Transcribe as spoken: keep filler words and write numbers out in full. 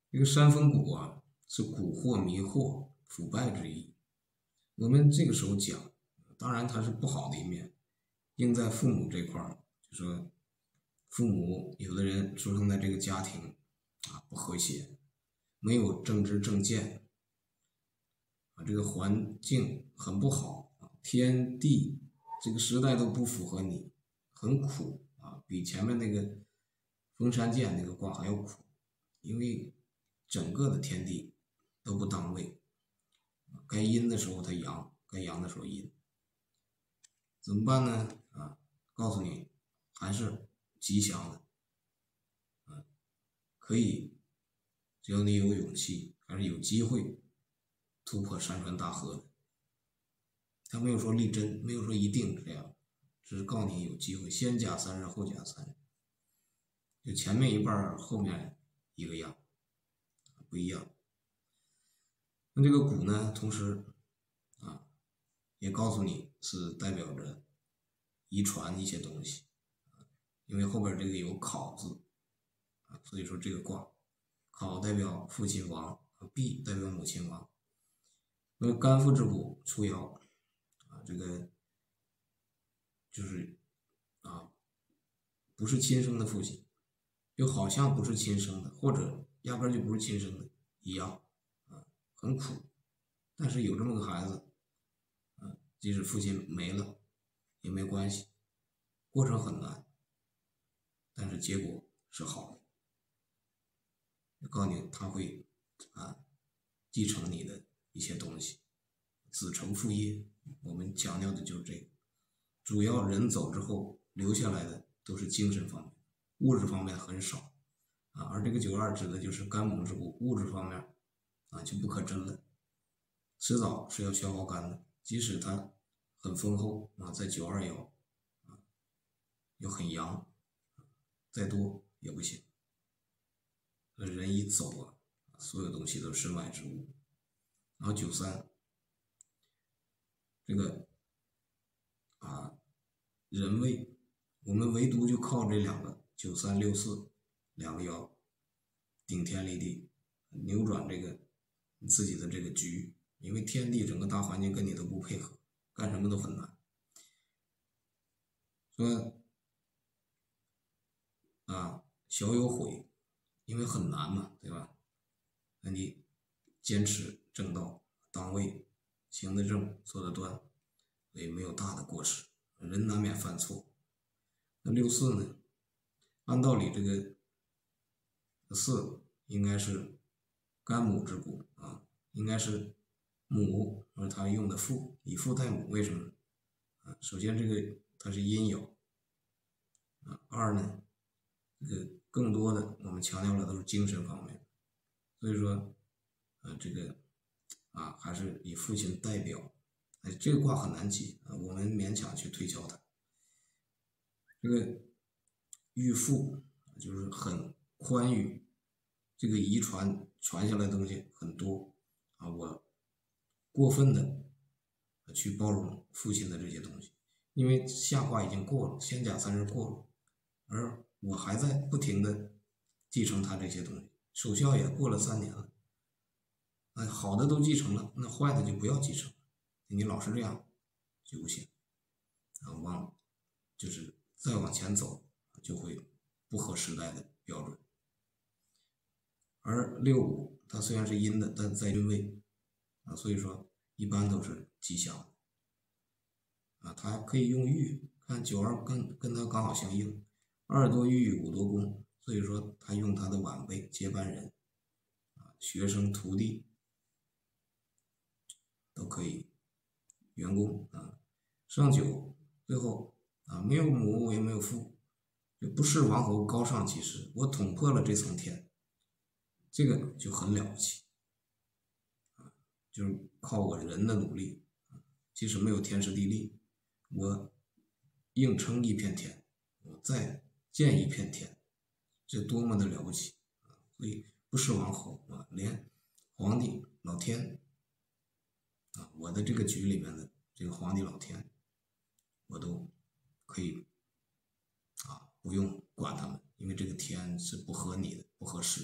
这个山峰蛊啊，是蛊惑、迷惑、腐败之意。我们这个时候讲，当然它是不好的一面，应在父母这块儿，就说父母有的人出生在这个家庭啊不和谐，没有正知正见啊，这个环境很不好啊，天地这个时代都不符合你，很苦啊，比前面那个封山剑那个卦还要苦，因为整个的天地都不当位，该阴的时候它阳，该阳的时候阴，怎么办呢？啊，告诉你，还是吉祥的，啊，可以，只要你有勇气，还是有机会突破山川大河的。他没有说力争，没有说一定这样，只是告诉你有机会，先加三日，后加三日，就前面一半，后面一个样，不一样。那这个蛊呢，同时啊，也告诉你是代表着遗传一些东西，因为后边这个有考字啊，所以说这个卦，考代表父亲亡，弼代表母亲亡。那肝父之蛊出爻啊，这个就是啊，不是亲生的父亲，又好像不是亲生的，或者压根就不是亲生的一样啊，很苦。但是有这么个孩子，啊，即使父亲没了也没关系，过程很难，但是结果是好的。我告诉你，他会啊继承你的一些东西，子承父业。我们强调的就是这个，主要人走之后留下来的都是精神方面，物质方面很少啊。而这个九二指的就是肝母之蛊，物质方面啊就不可真了，迟早是要消耗肝的，即使它很丰厚啊，在九二爻啊又很阳，再多也不行。人一走啊，所有东西都身外之物。然后九三这个啊人位，我们唯独就靠这两个九三六四两个爻顶天立地，扭转这个你自己的这个局，因为天地整个大环境跟你都不配合，干什么都很难。说啊小有悔，因为很难嘛，对吧？那你坚持正道，当位，行得正，坐得端，也没有大的过失，人难免犯错。那六四呢？按道理这个四应该是干母之蛊啊，应该是母，而他用的父，以父代母，为什么？啊，首先这个它是阴爻啊，二呢，这个更多的我们强调了都是精神方面，所以说，呃，这个啊还是以父亲代表，哎，这个卦很难解啊，我们勉强去推敲它。这个育父就是很宽裕，这个遗传传下来的东西很多啊，我过分的去包容父亲的这些东西，因为下卦已经过了，先甲三日过了，而我还在不停的继承他这些东西，守孝也过了三年了，那好的都继承了，那坏的就不要继承，你老是这样就不行，啊，往就是再往前走就会不合时代的标准。而六五它虽然是阴的，但在运位啊，所以说一般都是吉祥的啊。它可以用玉，看九二跟跟它刚好相应，二多玉五多宫，所以说他用他的晚辈接班人啊，学生徒弟都可以，员工啊，上九最后啊没有母也没有父，就不是王侯高尚其实，我捅破了这层天，这个就很了不起啊，就是靠我人的努力，即使没有天时地利，我硬撑一片天，我再建一片天，这多么的了不起啊！所以不是王侯啊，连皇帝老天啊，我的这个局里面的这个皇帝老天，我都可以啊不用管他们，因为这个天是不合你的，不合时。